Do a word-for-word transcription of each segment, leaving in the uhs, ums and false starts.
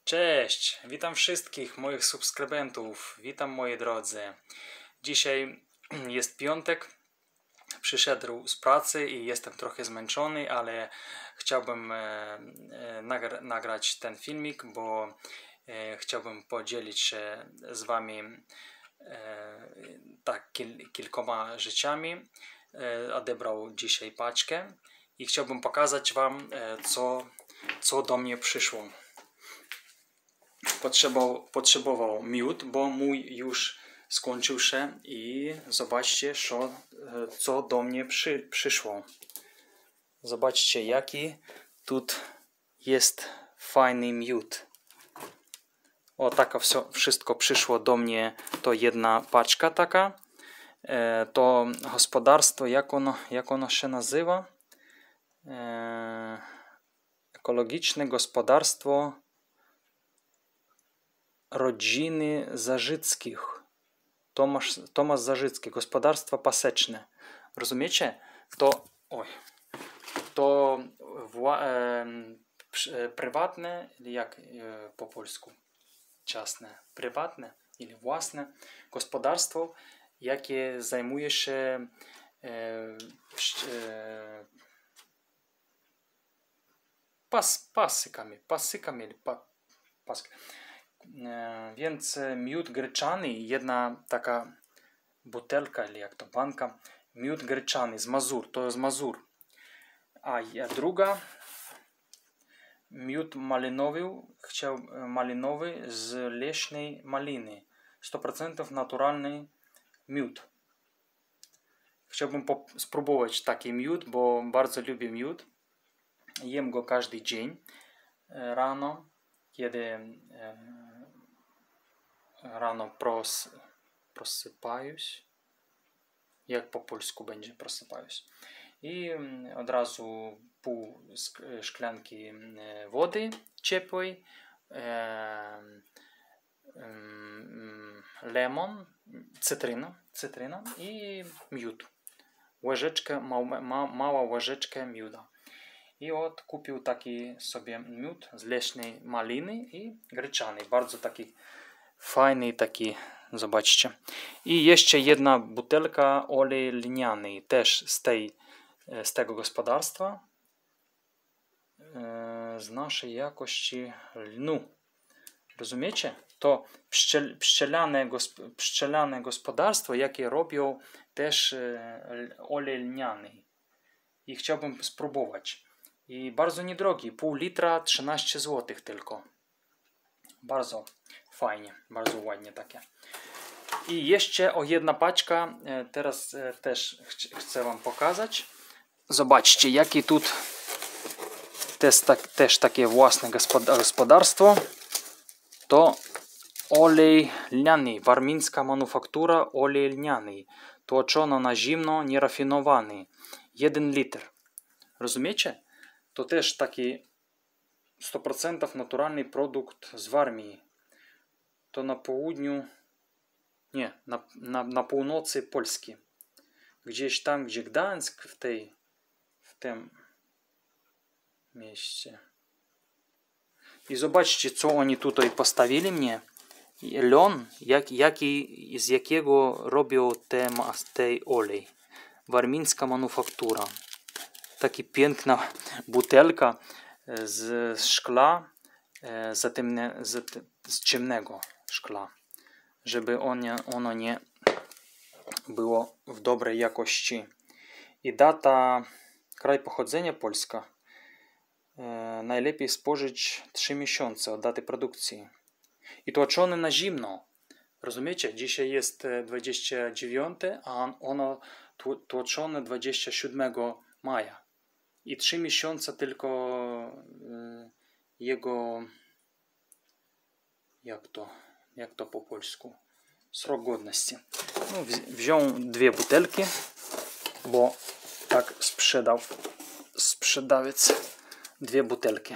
Cześć, witam wszystkich moich subskrybentów, witam moi drodzy. Dzisiaj jest piątek, przyszedł z pracy i jestem trochę zmęczony, ale chciałbym e, e, nagra nagrać ten filmik, bo e, chciałbym podzielić się z wami e, tak kil kilkoma rzeczami. E, odebrał dzisiaj paczkę i chciałbym pokazać wam, e, co, co do mnie przyszło. Potrzebował, potrzebował miód, bo mój już skończył się i zobaczcie, co, co do mnie przy, przyszło. Zobaczcie, jaki tu jest fajny miód. O, taka wszystko przyszło do mnie, to jedna paczka taka. E, to gospodarstwo, jak ono, jak ono się nazywa? E, ekologiczne gospodarstwo rodziny Zarzyckich. Tomasz, Tomasz Zarzycki, gospodarstwo paseczne. Rozumiecie? To, oj, to wła, e, prywatne, jak e, po polsku? Ciasne. Prywatne, или własne gospodarstwo, jakie zajmuje się e, e, pas, pasykami, pasykami, pa, pas, Więc miód gryczany, jedna taka butelka, или jak to banka, miód gryczany z Mazur, to jest Mazur. A druga, miód malinowy, chciał malinowy z leśnej maliny, sto procentów naturalny miód. Chciałbym spróbować taki miód, bo bardzo lubię miód. Jem go każdy dzień rano, kiedy rano pros, prosypаюсь. Jak po polsku będzie prosypаюсь. I od razu pół szklanki wody ciepłej, lemon, cytryna, cytryna i miód. Łyżeczka, mała, mała łyżeczka mioda. I od kupił taki sobie miód z leśnej maliny i gryczany. Bardzo taki fajny, taki, zobaczcie. I jeszcze jedna butelka olej lniany, też z, tej, z tego gospodarstwa, z naszej jakości lnu. Rozumiecie? To pszczel, pszczeliane, gosp, pszczeliane gospodarstwo, jakie robią też olej lniany. I chciałbym spróbować. I bardzo niedrogi, pół litra, trzynaście złotych tylko. Bardzo fajnie, bardzo ładnie takie. I jeszcze o jedna paczka, teraz też ch chcę wam pokazać. Zobaczcie, jakie tu też, tak, też takie własne gospodarstwo. To olej lniany, warmińska manufaktura olej lniany. Tłoczono na zimno, nierafinowany. jeden litr. Rozumiecie? To też taki sto procentów naturalny produkt z Warmii. To na południu, nie, na, na, na północy Polski. Gdzieś tam, gdzie Gdańsk, w tej, w tym mieście. I zobaczcie, co oni tutaj postawili mnie. Lon, jak, jaki, z jakiego robią te, tej olej. Warmińska manufaktura. Taka piękna butelka z szkla, zatemne, z, z ciemnego szkla, żeby ono, ono nie było w dobrej jakości. I data, kraj pochodzenia Polska. E, najlepiej spożyć trzy miesiące od daty produkcji. I tłoczone na zimno. Rozumiecie? Dzisiaj jest dwudziestego dziewiątego, a ono tłoczone dwudziestego siódmego maja. I trzy miesiące tylko e, jego, jak to, jak to po polsku, srok godności. No, wziął dwie butelki, bo tak sprzedał sprzedawiec dwie butelki.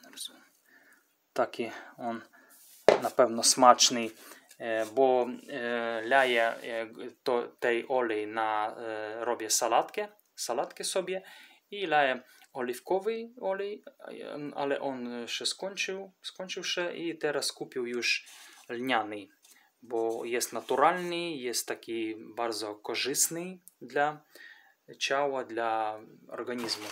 Taki on na pewno smaczny, bo leję to, tej olej na, robię salatkę, salatkę sobie I leję oliwkowy olej, ale on się skończył, skończył się i teraz kupił już lniany, bo jest naturalny, jest taki bardzo korzystny dla ciała, dla organizmu.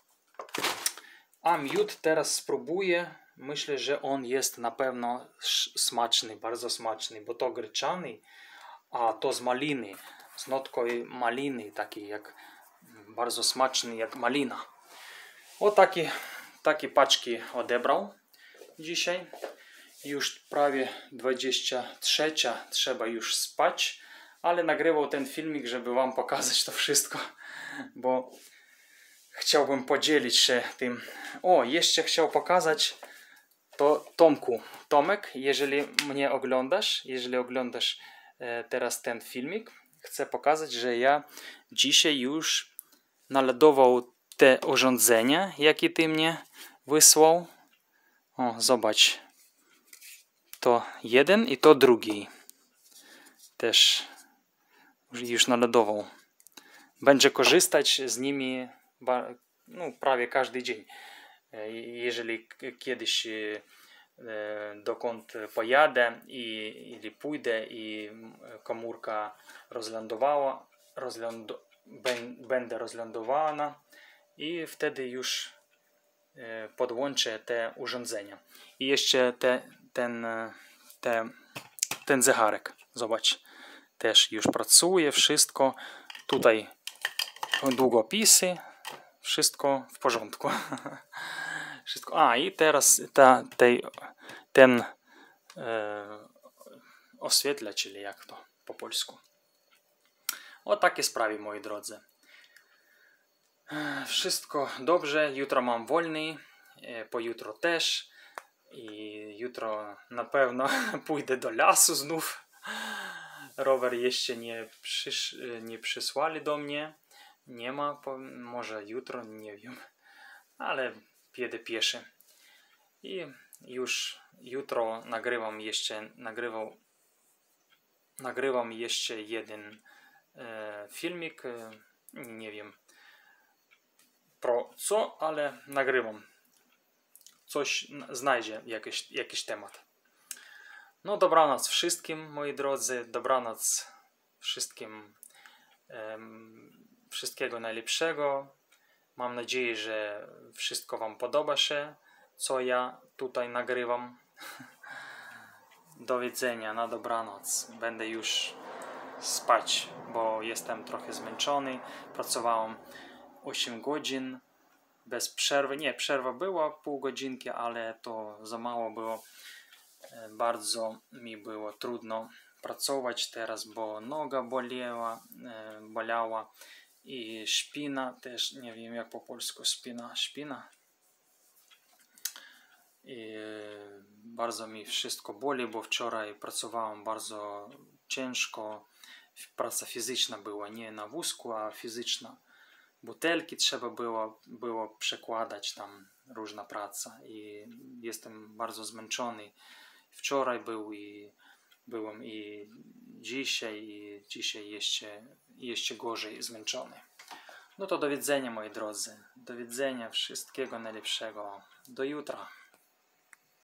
A miód teraz spróbuję. Myślę, że on jest na pewno smaczny, bardzo smaczny, bo to gryczany, a to z maliny, z notką maliny, taki jak bardzo smaczny jak malina. O takie, takie paczki odebrał dzisiaj. Już prawie dwadzieścia trzecia, trzeba już spać, ale nagrywał ten filmik, żeby wam pokazać to wszystko, bo chciałbym podzielić się tym. O, jeszcze chciał pokazać to Tomku. Tomek, jeżeli mnie oglądasz, jeżeli oglądasz e, teraz ten filmik, chcę pokazać, że ja dzisiaj już naladował te urządzenia, jakie ty mnie wysłał. O, zobacz. To jeden i to drugi. Też już naladował. Będzie korzystać z nimi no, prawie każdy dzień. Jeżeli kiedyś dokąd pojadę i, ili pójdę i komórka rozlądowała, rozlądo, będę rozlądowana i wtedy już podłączę te urządzenia. I jeszcze te, ten, te, ten zegarek. Zobacz. Też już pracuje, wszystko. Tutaj długopisy. Wszystko w porządku. Wszystko. A i teraz ta, tej, ten e, oświetlacz, czyli jak to po polsku. O takie sprawy, moi drodzy. Wszystko dobrze. Jutro mam wolny. Pojutro też. I jutro na pewno pójdę do lasu znów. Rower jeszcze nie, przysz, nie przysłali do mnie. Nie ma, może jutro, nie wiem. Ale jedę pieszy. I już jutro nagrywam jeszcze, nagrywał, nagrywam jeszcze jeden e, filmik. E, nie wiem pro co, ale nagrywam. Coś znajdzie, jakiś, jakiś temat. No dobranoc wszystkim, moi drodzy. Dobranoc wszystkim. Um, wszystkiego najlepszego. Mam nadzieję, że wszystko wam podoba się, co ja tutaj nagrywam. Do widzenia, na dobranoc. Będę już spać, bo jestem trochę zmęczony. Pracowałem osiem godzin bez przerwy. Nie, przerwa była pół godzinki, ale to za mało było. Bardzo mi było trudno pracować teraz, bo noga bolała, bolała i szpina też, nie wiem jak po polsku szpina, szpina. I bardzo mi wszystko boli, bo wczoraj pracowałem bardzo ciężko. Praca fizyczna była, nie na wózku, a fizyczna. Butelki trzeba było, było przekładać, tam różna praca i jestem bardzo zmęczony. Wczoraj był i byłem i dzisiaj, i dzisiaj jeszcze, jeszcze gorzej zmęczony. No to do widzenia, moi drodzy. Do widzenia, wszystkiego najlepszego. Do jutra.